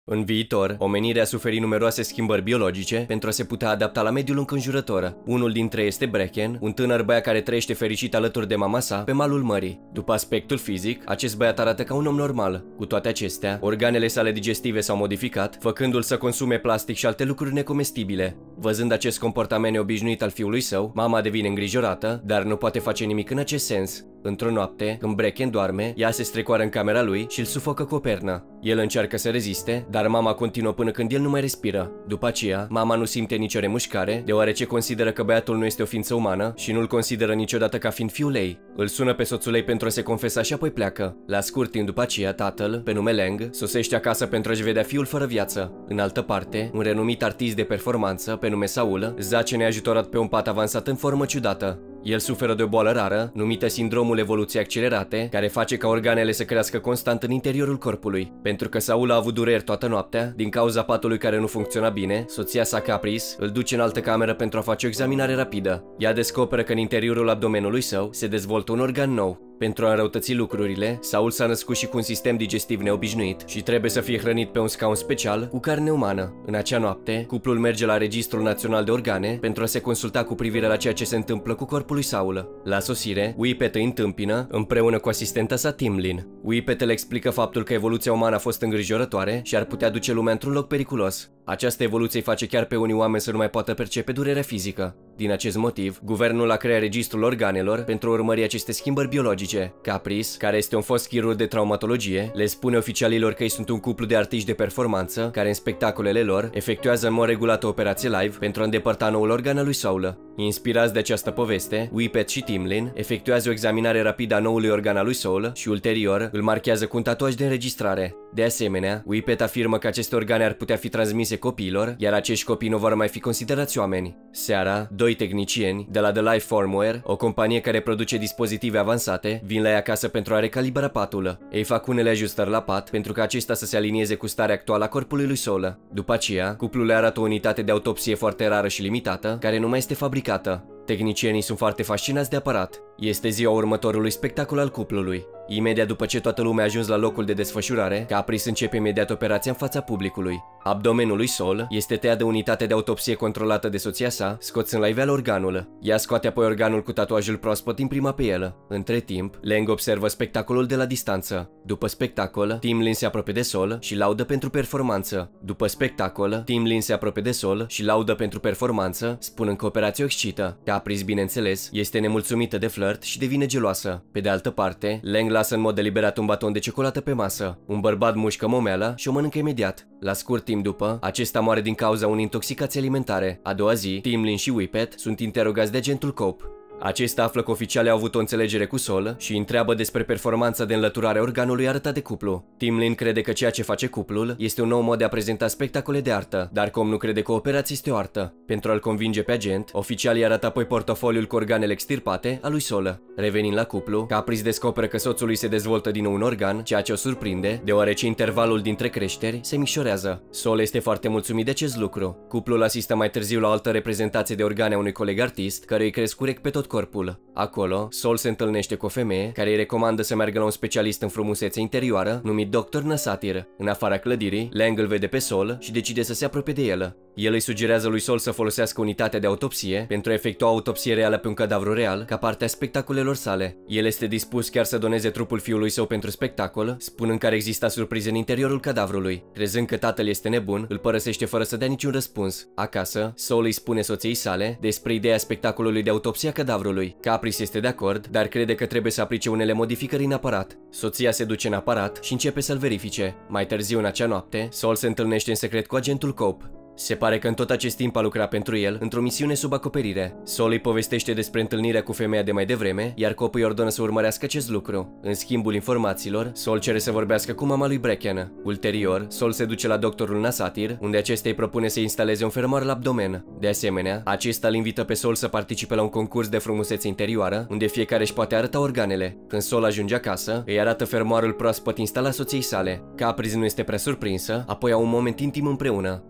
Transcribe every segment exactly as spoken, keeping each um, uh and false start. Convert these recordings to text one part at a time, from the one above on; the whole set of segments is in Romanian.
În viitor, omenirea a suferit numeroase schimbări biologice pentru a se putea adapta la mediul înconjurător. Unul dintre ei este Bracken, un tânăr băiat care trăiește fericit alături de mama sa pe malul mării. După aspectul fizic, acest băiat arată ca un om normal. Cu toate acestea, organele sale digestive s-au modificat, făcându-l să consume plastic și alte lucruri necomestibile. Văzând acest comportament neobișnuit al fiului său, mama devine îngrijorată, dar nu poate face nimic în acest sens. Într-o noapte, când Bracken doarme, ea se strecoară în camera lui și îl sufocă cu o pernă. El încearcă să reziste, dar mama continuă până când el nu mai respiră. După aceea, mama nu simte nicio remușcare, deoarece consideră că băiatul nu este o ființă umană și nu-l consideră niciodată ca fiind fiul ei. Îl sună pe soțul ei pentru a se confesa și apoi pleacă. La scurt timp după aceea, tatăl, pe nume Lang, sosește acasă pentru a-și vedea fiul fără viață. În altă parte, un renumit artist de performanță, pe nume Saul, zace neajutorat pe un pat avansat în formă ciudată. El suferă de o boală rară, numită sindromul evoluției accelerate, care face ca organele să crească constant în interiorul corpului. Pentru că Saul a avut dureri toată noaptea, din cauza patului care nu funcționa bine, soția sa Caprice îl duce în altă cameră pentru a face o examinare rapidă. Ea descoperă că în interiorul abdomenului său se dezvoltă un organ nou. Pentru a înrăutăți lucrurile, Saul s-a născut și cu un sistem digestiv neobișnuit și trebuie să fie hrănit pe un scaun special cu carne umană. În acea noapte, cuplul merge la Registrul Național de Organe pentru a se consulta cu privire la ceea ce se întâmplă cu corpul lui Saul. La sosire, Whippet îi întâmpină împreună cu asistenta sa Timlin. Whippet le explică faptul că evoluția umană a fost îngrijorătoare și ar putea duce lumea într-un loc periculos. Această evoluție îi face chiar pe unii oameni să nu mai poată percepe durerea fizică. Din acest motiv, guvernul a creat Registrul Organelor pentru a urmări aceste schimbări biologice. Caprice, care este un fost chirurg de traumatologie, le spune oficialilor că ei sunt un cuplu de artiști de performanță care în spectacolele lor efectuează în mod regulat o operație live pentru a îndepărta noul organ al lui Saul. Inspirați de această poveste, Whippet și Timlin efectuează o examinare rapidă a noului organ al lui Saul și ulterior îl marchează cu un tatuaj de înregistrare. De asemenea, Whippet afirmă că aceste organe ar putea fi transmise copiilor, iar acești copii nu vor mai fi considerați oameni. Seara, doi tehnicieni de la The Life Formware, o companie care produce dispozitive avansate, vin la ea acasă pentru a recalibra patul. Ei fac unele ajustări la pat pentru ca acesta să se alinieze cu starea actuală a corpului lui Saul. După aceea, cuplul le arată o unitate de autopsie foarte rară și limitată, care nu mai este fabricată. Tehnicienii sunt foarte fascinați de aparat. Este ziua următorului spectacol al cuplului. Imediat după ce toată lumea a ajuns la locul de desfășurare, Caprice începe imediat operația în fața publicului. Abdomenul lui Saul este tăiat de unitate de autopsie controlată de soția sa, scoțând la iveală organul. Ea scoate apoi organul cu tatuajul proaspăt imprimat pe el. Între timp, Lang observă spectacolul de la distanță. După spectacol, Timlin se apropie de Saul și laudă pentru performanță. După spectacol, Timlin se apropie de Saul și laudă pentru performanță, spunând că operația o excită. Caprice, bineînțeles, este nemulțumită de flirt și devine geloasă. Pe de altă parte, Lang lasă în mod deliberat un baton de ciocolată pe masă. Un bărbat mușcă momeala și o mănâncă imediat. La scurt timp după, acesta moare din cauza unei intoxicații alimentare. A doua zi, Timlin și Whippet sunt interogați de agentul Cope. Acesta află că oficialii au avut o înțelegere cu Saul și întreabă despre performanța de înlăturare a organului arătat de cuplu. Timlin crede că ceea ce face cuplul este un nou mod de a prezenta spectacole de artă, dar Cope nu crede că operația este o artă. Pentru a-l convinge pe agent, oficialii arată apoi portofoliul cu organele extirpate a lui Saul. Revenind la cuplu, Caprice descoperă că soțul lui se dezvoltă din nou un organ, ceea ce o surprinde, deoarece intervalul dintre creșteri se micșorează. Saul este foarte mulțumit de acest lucru. Cuplul asistă mai târziu la o altă reprezentație de organe a unui coleg artist, care îi cresc urechi pe tot corpul. Acolo, Saul se întâlnește cu o femeie care îi recomandă să meargă la un specialist în frumusețe interioară numit doctor Nasatir. În afara clădirii, Lang îl vede pe Saul și decide să se apropie de el. El îi sugerează lui Saul să folosească unitatea de autopsie pentru a efectua o autopsie reală pe un cadavru real ca parte a spectacolelor sale. El este dispus chiar să doneze trupul fiului său pentru spectacol, spunând că ar exista surprize în interiorul cadavrului. Crezând că tatăl este nebun, îl părăsește fără să dea niciun răspuns. Acasă, Saul îi spune soției sale despre ideea spectacolului de autopsie a cadavrului. Caprice este de acord, dar crede că trebuie să aplice unele modificări în aparat. Soția se duce în aparat și începe să-l verifice. Mai târziu în acea noapte, Saul se întâlnește în secret cu agentul Cope. Se pare că în tot acest timp a lucrat pentru el într-o misiune sub acoperire. Saul îi povestește despre întâlnirea cu femeia de mai devreme, iar Cope îi ordonă să urmărească acest lucru. În schimbul informațiilor, Saul cere să vorbească cu mama lui Bracken. Ulterior, Saul se duce la doctorul Nasatir, unde acesta îi propune să instaleze un fermoar la abdomen. De asemenea, acesta îl invită pe Saul să participe la un concurs de frumusețe interioară, unde fiecare își poate arăta organele. Când Saul ajunge acasă, îi arată fermoarul proaspăt instalat soției sale. Caprice nu este prea surprinsă, apoi au un moment intim împreună. Dimineața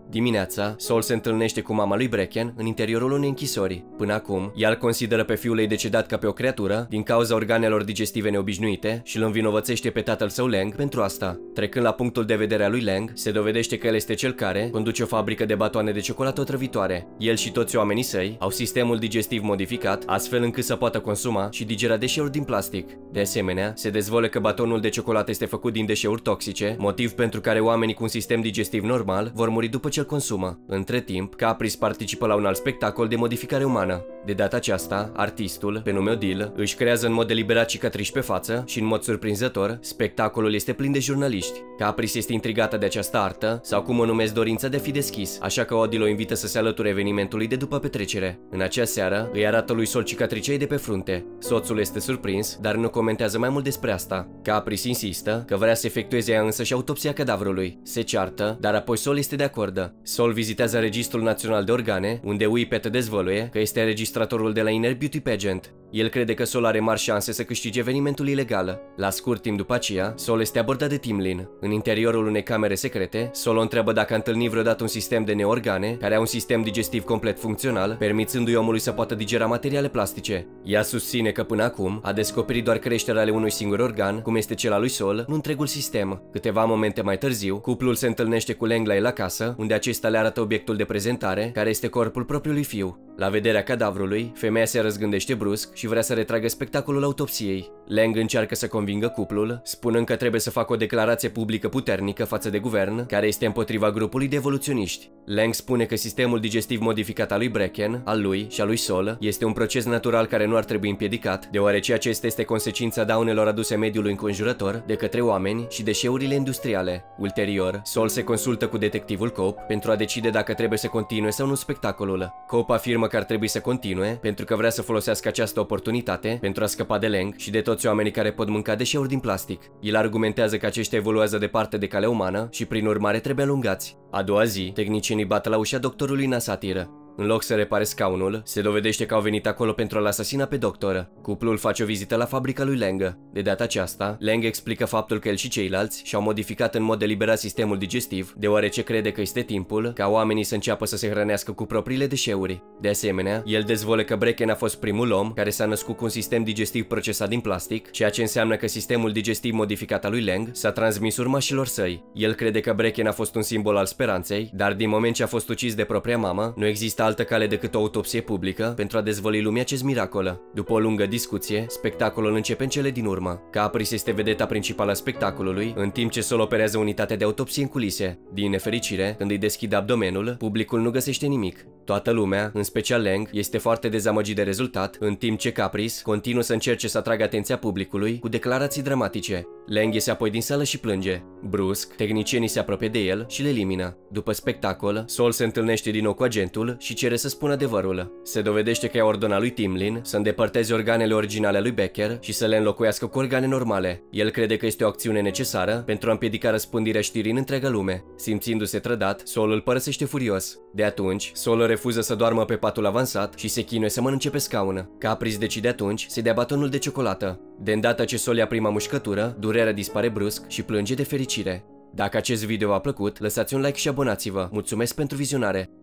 dimineața, Sol se întâlnește cu mama lui Bracken în interiorul unei închisori. Până acum, ea îl consideră pe fiul ei decedat ca pe o creatură din cauza organelor digestive neobișnuite și îl învinovățește pe tatăl său Lang pentru asta. Trecând la punctul de vedere al lui Lang, se dovedește că el este cel care conduce o fabrică de batoane de ciocolată otrăvitoare. El și toți oamenii săi au sistemul digestiv modificat, astfel încât să poată consuma și digera deșeuri din plastic. De asemenea, se dezvăluie că batonul de ciocolată este făcut din deșeuri toxice, motiv pentru care oamenii cu un sistem digestiv normal vor muri după ce îl consumă. Între timp, Caprice participă la un alt spectacol de modificare umană. De data aceasta, artistul, pe nume Odile, își creează în mod deliberat cicatrici pe față și, în mod surprinzător, spectacolul este plin de jurnaliști. Caprice este intrigată de această artă, sau cum o numesc dorința de a fi deschis, așa că Odile o invită să se alăture evenimentului de după petrecere. În acea seară, îi arată lui Sol cicatricei de pe frunte. Soțul este surprins, dar nu comentează mai mult despre asta. Caprice insistă că vrea să efectueze ea însă și autopsia cadavrului. Se ceartă, dar apoi Sol este de acord. Sol vizitează Registrul Național de Organe, unde Whippet dezvăluie că este registratorul de la Inner Beauty Pageant. El crede că Sol are mari șanse să câștige evenimentul ilegal. La scurt timp după aceea, Sol este abordat de Timlin. În interiorul unei camere secrete, Sol o întreabă dacă a întâlnit vreodată un sistem de neorgane care au un sistem digestiv complet funcțional, permițându-i omului să poată digera materiale plastice. Ea susține că până acum a descoperit doar creșterea ale unui singur organ, cum este cel al lui Sol, nu întregul sistem. Câteva momente mai târziu, cuplul se întâlnește cu Lang la el acasă, unde acesta le arată obiectul de prezentare, care este corpul propriului fiu. La vederea cadavrului, femeia se răzgândește brusc și vrea să retragă spectacolul autopsiei. Lang încearcă să convingă cuplul, spunând că trebuie să facă o declarație publică puternică față de guvern, care este împotriva grupului de evoluționiști. Lang spune că sistemul digestiv modificat al lui Bracken, al lui și al lui Sol, este un proces natural care nu ar trebui împiedicat, deoarece acesta este consecința daunelor aduse mediului înconjurător de către oameni și deșeurile industriale. Ulterior, Sol se consultă cu detectivul Cope pentru a decide dacă trebuie să continue sau nu spectacolul. Cope afirmă că ar trebui să continue pentru că vrea să folosească această oportunitate pentru a scăpa de Lang și de toți oamenii care pot mânca deșeuri din plastic. El argumentează că aceștia evoluează departe de calea umană și prin urmare trebuie alungați. A doua zi, tehnicienii bat la ușa doctorului Nasatir. În loc să repare scaunul, se dovedește că au venit acolo pentru a-l asasina pe doctor. Cuplul face o vizită la fabrica lui Lang. De data aceasta, Lang explică faptul că el și ceilalți și-au modificat în mod deliberat sistemul digestiv, deoarece crede că este timpul ca oamenii să înceapă să se hrănească cu propriile deșeuri. De asemenea, el dezvoltă că Bracken a fost primul om care s-a născut cu un sistem digestiv procesat din plastic, ceea ce înseamnă că sistemul digestiv modificat al lui Lang s-a transmis urmașilor săi. El crede că Bracken a fost un simbol al speranței, dar din moment ce a fost ucis de propria mamă, nu există altă cale decât o autopsie publică pentru a dezvălui lumii acest miracol. După o lungă discuție, spectacolul începe în cele din urmă. Caprice este vedeta principală a spectacolului, în timp ce Sol operează unitatea de autopsie în culise. Din nefericire, când îi deschide abdomenul, publicul nu găsește nimic. Toată lumea, în special Lang, este foarte dezamăgit de rezultat, în timp ce Caprice continuă să încerce să atragă atenția publicului cu declarații dramatice. Lang iese apoi din sală și plânge. Brusc, tehnicienii se apropie de el și le elimină. După spectacol, Sol se întâlnește din nou cu agentul și cere să spună adevărul. Se dovedește că i-a ordonat lui Timlin să îndepărteze organele originale lui Becker și să le înlocuiască cu organe normale. El crede că este o acțiune necesară pentru a împiedica răspândirea știrii în întreaga lume. Simțindu-se trădat, Sol îl părăsește furios. De atunci, Sol refuză să doarmă pe patul avansat și se chinuie să mănânce pe scaun. Caprice decide atunci să dea batonul de ciocolată. De îndată ce Sol ia prima mușcătură, durerea dispare brusc și plânge de fericire. Dacă acest video v-a plăcut, lăsați un like și abonați-vă. Mulțumesc pentru vizionare!